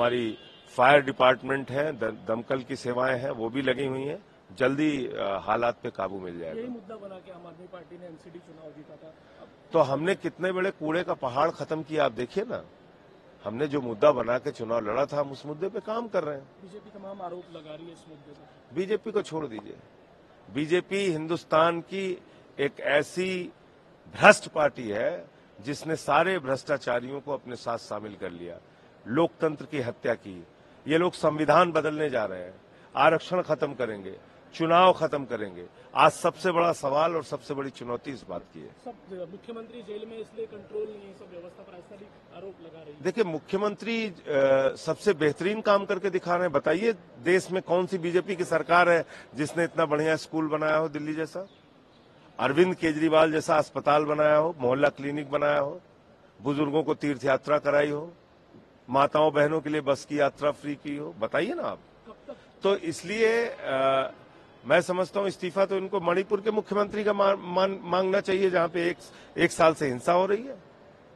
हमारी fire department है, दमकल की सेवाएं हैं, वो भी लगी हुई हैं। जल्दी हालात पे काबू मिल जाएगा। यही मुद्दा बना के आम आदमी पार्टी ने एमसीडी चुनाव जीता था। तो हमने कितने बड़े कूड़े का पहाड़ खत्म किया, आप देखिए ना। हमने जो मुद्दा बना के चुनाव लड़ा था, हम उस मुद्दे पे काम कर रहे हैं। बीजेपी तमाम आरोप लगा रही है इस मुद्दे पर। बीजेपी को छोड़ दीजिए। बीजेपी हिंदुस्तान की एक ऐसी भ्रष्ट पार्टी है जिसने सारे भ्रष्टाचारियों को अपने साथ शामिल कर लिया, लोकतंत्र की हत्या की। ये लोग संविधान बदलने जा रहे हैं, आरक्षण खत्म करेंगे, चुनाव खत्म करेंगे। आज सबसे बड़ा सवाल और सबसे बड़ी चुनौती इस बात की है। सब मुख्यमंत्री जेल में इसलिए कंट्रोल नहीं है, सब व्यवस्था पर ऐसा भी आरोप लगा रही है। देखिए, मुख्यमंत्री सबसे बेहतरीन काम करके दिखा रहे हैं। बताइए, देश में कौन सी बीजेपी की सरकार है जिसने इतना बढ़िया स्कूल बनाया हो, दिल्ली जैसा, अरविंद केजरीवाल जैसा अस्पताल बनाया हो, मोहल्ला क्लिनिक बनाया हो, बुजुर्गों को तीर्थ यात्रा कराई हो, माताओं बहनों के लिए बस की यात्रा फ्री की हो। बताइए ना आप। तो इसलिए मैं समझता हूं इस्तीफा तो इनको मणिपुर के मुख्यमंत्री का मांगना चाहिए, जहां पे एक साल से हिंसा हो रही है।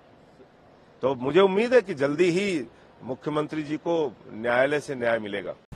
तो मुझे उम्मीद है कि जल्दी ही मुख्यमंत्री जी को न्यायालय से न्याय मिलेगा।